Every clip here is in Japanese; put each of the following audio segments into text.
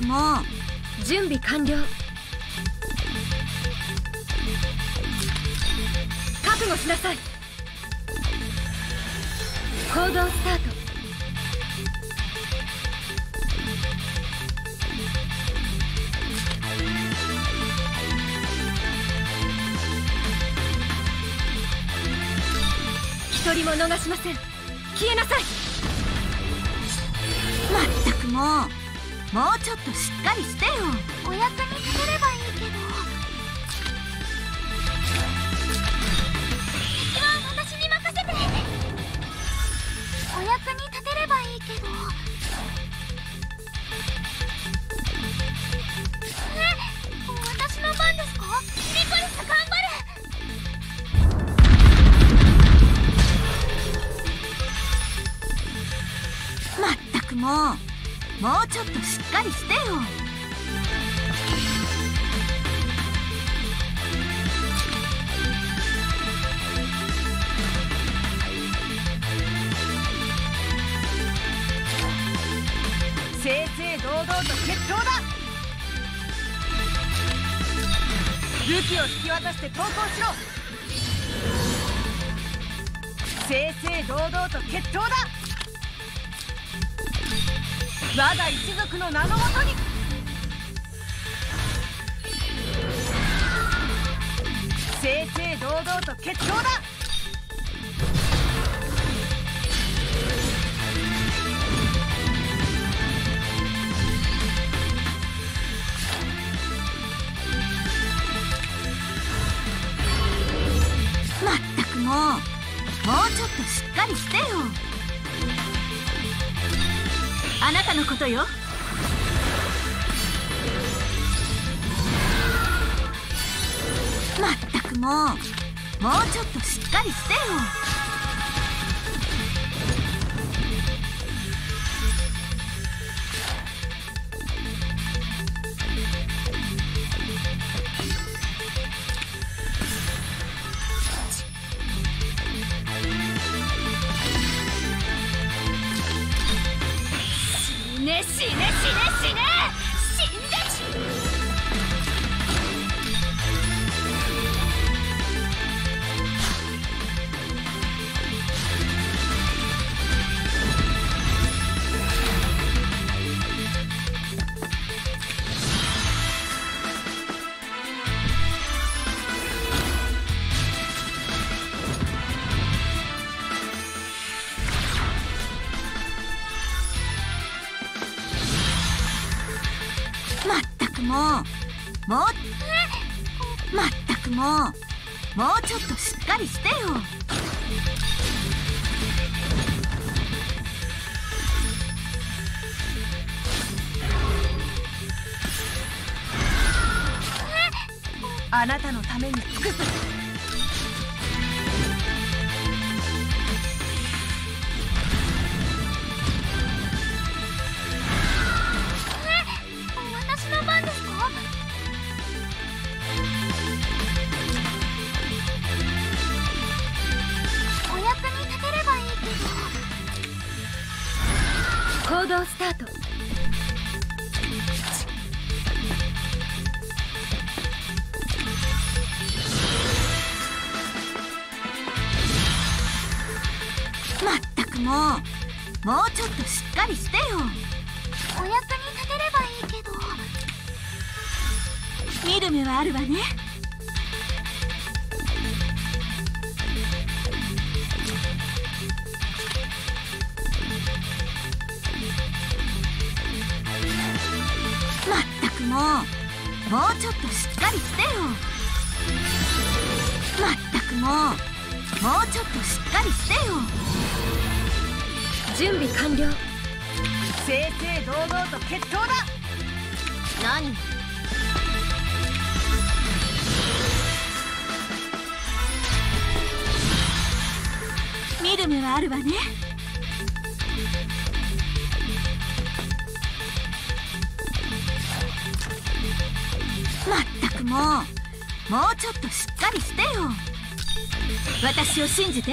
もう準備完了。覚悟しなさい。行動スタート。一人も逃しません。消えなさい。 まったくもうちょっとしっかりしてよ。 お役に立てればいいけど。敵は私に任せて。お役に立てればいいけど。私の番ですか？リコリス頑張る。 まったくもうちょっとしっかりしてよ。 正々堂々と決闘だ。武器を引き渡して投降しろ。正々堂々と決闘だ。我が一族の名のもとに。正々堂々と決闘だ。 まったくもうちょっとしっかりしてよ。あなたのことよ。まったくもうちょっとしっかりしてよ。 死ね死ね死ね死ね死んでまったくもうちょっとしっかりしてよ。 あなたのために尽くす。 私の番ですか？お役に立てればいいけど。 行動スタート。 まったくもうちょっとしっかりしてよ。 お役に立てればいいけど。 見る目はあるわね。まったくもうちょっとしっかりしてよ。まったくもうちょっとしっかりしてよ。 準備完了。正々堂々と決闘だ。 何？見る目はあるわね。まったくもうちょっとしっかりしてよ。私を信じて。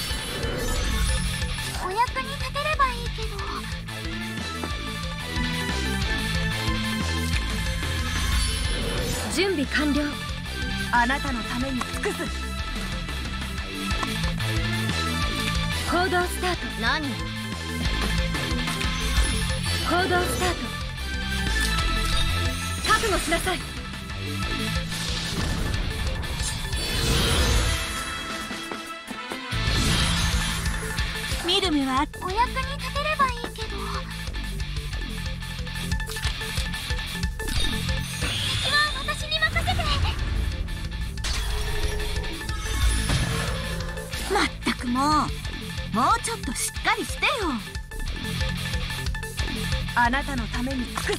お役に立てればいいけど。 準備完了。 あなたのために尽くす。 行動スタート。何？行動スタート。覚悟しなさい。 見る目はお役に立てればいいけど。敵は私に任せて。 まったくもうちょっとしっかりしてよ。 あなたのために尽くす。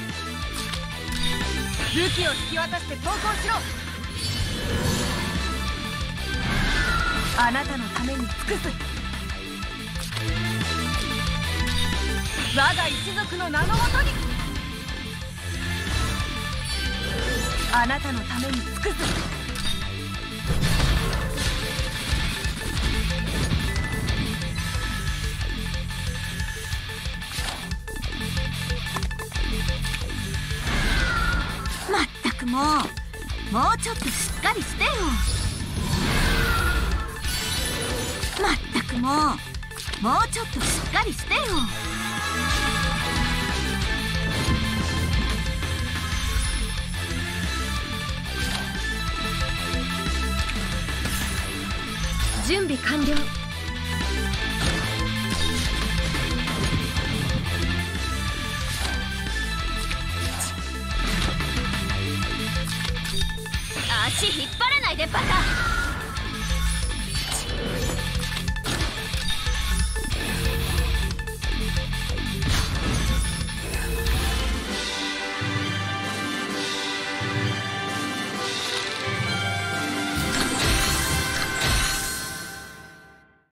武器を引き渡して投降しろ。あなたのために尽くす。我が一族の名のもとに。あなたのために尽くす。 まったくもうちょっとしっかりしてよ。まったくもうちょっとしっかりしてよ。 準備完了。足引っ張らないでバカ。